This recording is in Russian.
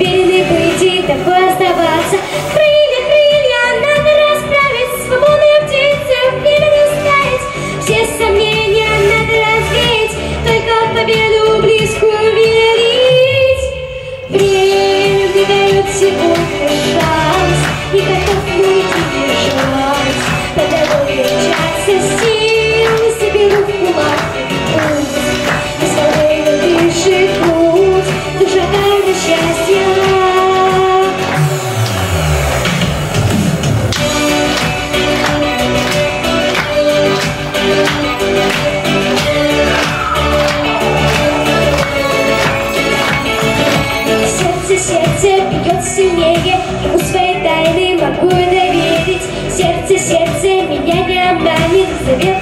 уверенной быть и такой оставаться. Крылья, крылья, надо расправить, свободную птицу временно ставить. Все сомнения надо развеять, только в победу близкую верить. Время мне дает сегодня шанс, и готов уйти бежать. Педагог часто сил соберу в кулак и путь. Беспокойно дышит грудь, двух шагах до счастья. Сердце бьет сильнее, ему свои тайны могу доверить. Сердце меня не обманет, завет